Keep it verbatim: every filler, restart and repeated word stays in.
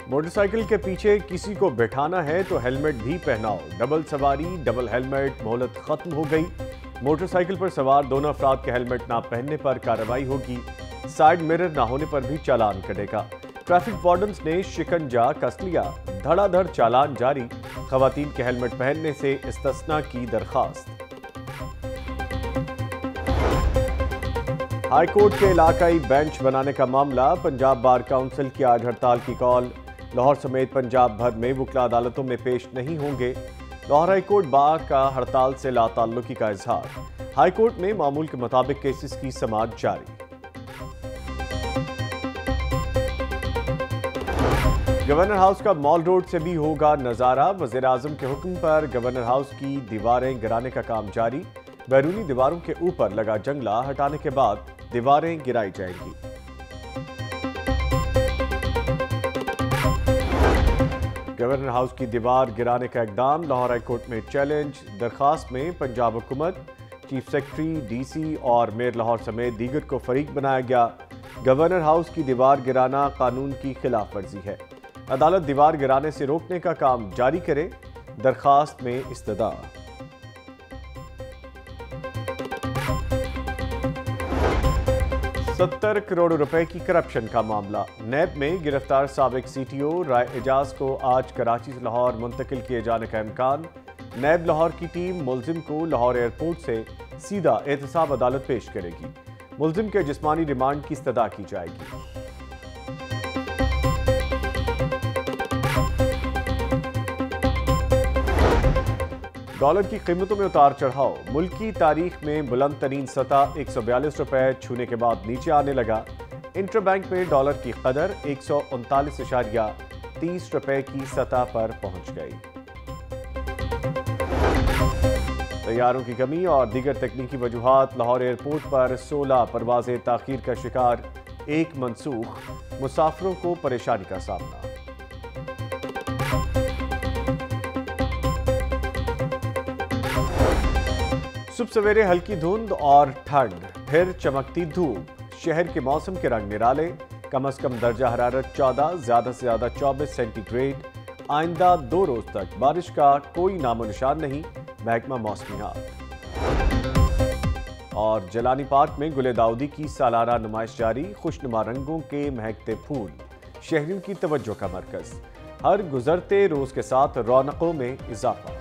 Motorcycle के पीछे किसी को बैठाना है तो हेलमेट भी पहनाओ। डबल सवारी डबल हेलमेट मोहलत खत्म हो गई। मोटरसाइकिल पर सवार दोनों अफराद के हेलमेट ना पहनने पर कार्रवाई होगी। साइड मिरर ना होने पर भी चालान कटेगा। ट्रैफिक वार्डन्स ने शिकंजा कस लिया। धड़ाधड़ चालान जारी। खवातीन के हेलमेट पहनने से इस्तिस्ना की दरखास्त। हाईकोर्ट के इलाकाई बेंच बनाने का मामला। पंजाब बार काउंसिल की आज हड़ताल की कॉल। लाहौर समेत पंजाब भर में वकील अदालतों में पेश नहीं होंगे। लाहौर हाईकोर्ट बार का हड़ताल से लाताल्लुकी का इजहार। हाईकोर्ट में मामूल के मुताबिक केसेस की समाअत जारी। गवर्नर हाउस का मॉल रोड से भी होगा नजारा। वजीर आजम के हुक्म पर गवर्नर हाउस की दीवारें गिराने का काम जारी। बैरूनी दीवारों के ऊपर लगा जंगला हटाने के बाद दीवारें गिराई जाएंगी। गवर्नर हाउस की दीवार गिराने का इकदाम। लाहौर हाईकोर्ट में चैलेंज। दरखास्त में पंजाब हुकूमत, चीफ सेक्रेटरी, डीसी और मेयर लाहौर समेत दीगर को फरीक बनाया गया। गवर्नर हाउस की दीवार गिराना कानून की खिलाफ वर्जी है। अदालत दीवार गिराने से रोकने का काम जारी करे। दरखास्त में इस्तदा। सत्तर करोड़ रुपए की करप्शन का मामला। नैब में गिरफ्तार साबिक सीटीओ राय एजाज को आज कराची से लाहौर मुंतकिल किए जाने का इम्कान। नैब लाहौर की टीम मुलजिम को लाहौर एयरपोर्ट से सीधा एहतसाब अदालत पेश करेगी। मुलजिम के जिस्मानी रिमांड की इस्तदा की जाएगी। डॉलर की कीमतों में उतार चढ़ाव। मुल्क की तारीख में बुलंद तरीन सतह एक सौ बयालीस रुपए छूने के बाद नीचे आने लगा। इंटरबैंक में डॉलर की कदर एक सौ उनतालीस इशारिया तीस रुपए की सतह पर पहुंच गई। तैयारों की कमी और दीगर तकनीकी वजूहात। लाहौर एयरपोर्ट पर सोलह परवाजें ताखीर का शिकार। एक मनसूख। मुसाफिरों को परेशानी का सामना। सुबह सवेरे हल्की धुंध और ठंड, फिर चमकती धूप। शहर के मौसम के रंग निराले। कम अज कम दर्जा हरारत चौदह, ज्यादा से ज्यादा चौबीस सेंटीग्रेड। आइंदा दो रोज तक बारिश का कोई नामो निशान नहीं। महकमा मौसमियात। और जलानी पार्क में गुले दाऊदी की सालाना नुमाइश जारी। खुशनुमा रंगों के महकते फूल शहरियों की तवज्जो का मरकज। हर गुजरते रोज के साथ रौनकों में इजाफा।